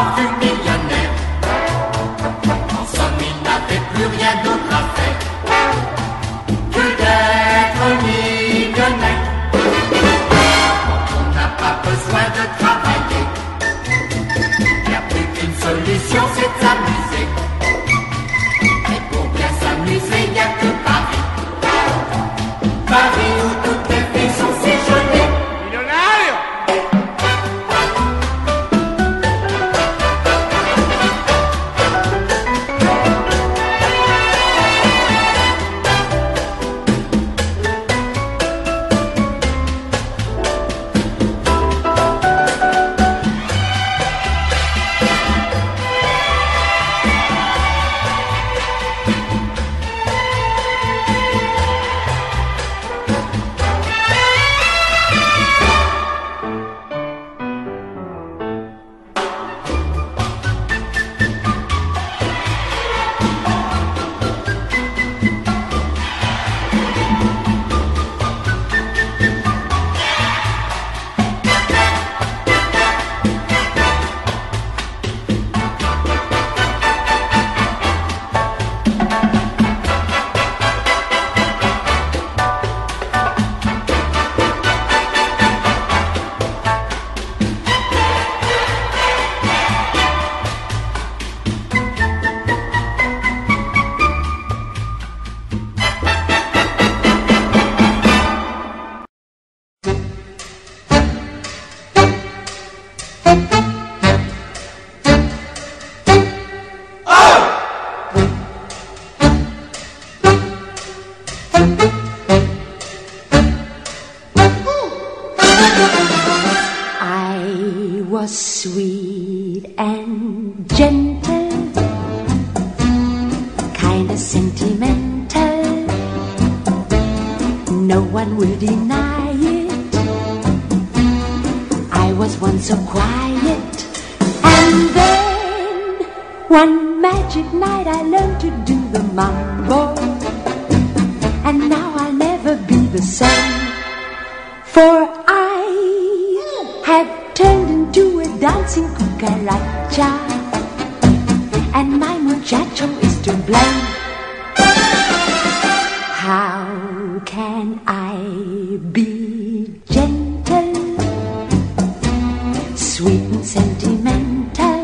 fut millionnaire. En somme, il n'avait plus rien d'autre à faire que d'être millionnaire. On n'a pas besoin de travailler. Il n'y a plus qu'une solution, c'est de s'amuser. Et pour bien s'amuser, il n'y a que Paris. Paris où toutes les filles sont si jolies. Millionnaire! I was sweet and gentle, kinda sentimental. No one will deny it. I was once so quiet, and then one magic night I learned to do the mambo, and now I'll never be the same, for I have turned into a dancing cucaracha, and my muchacho is to blame. How can I be gentle, sweet and sentimental,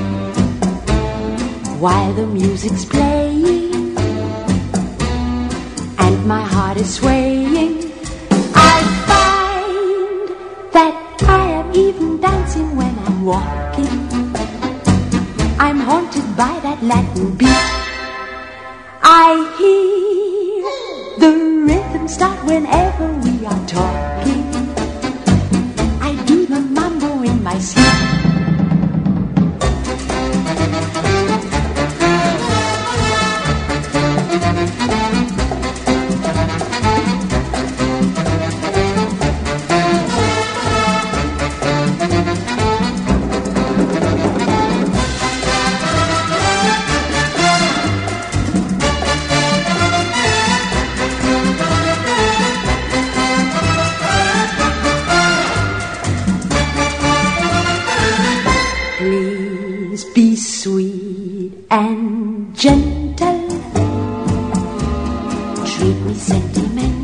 while the music's playing and my heart is swaying? I find that I am even dancing when I'm walking. I'm haunted by that Latin beat. I hear the rhythm start whenever we are talking. I do the mambo in my sleep. Please be sweet and gentle, treat me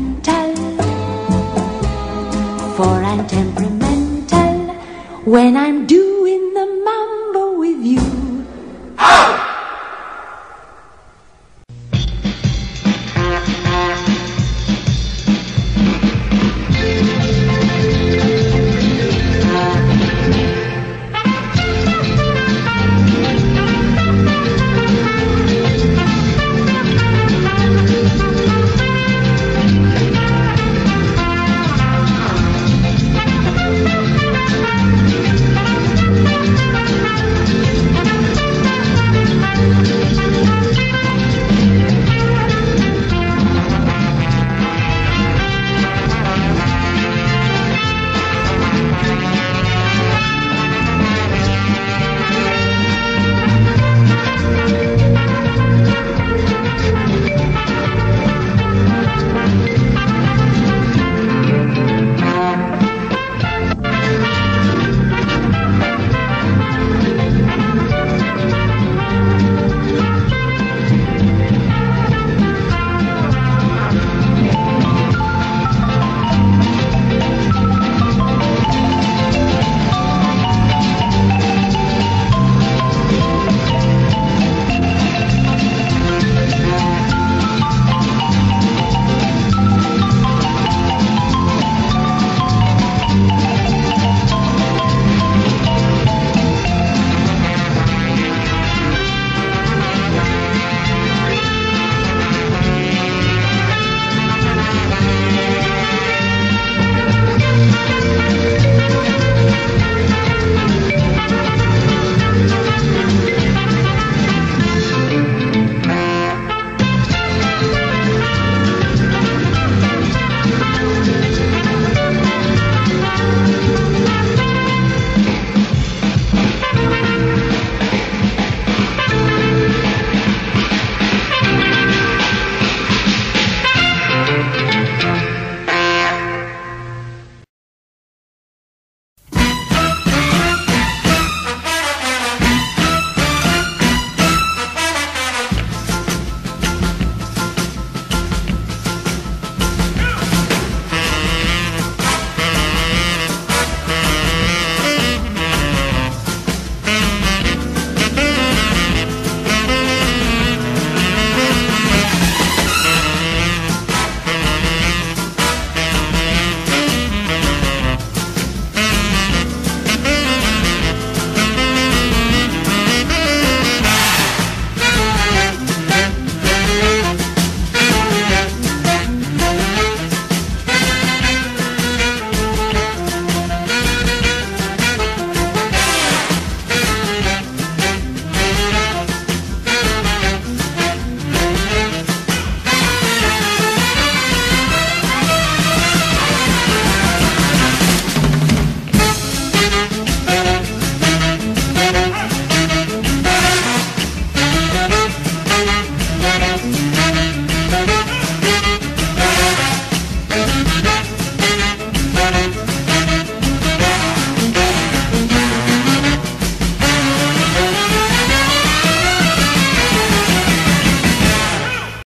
sentimental, for I'm temperamental when I'm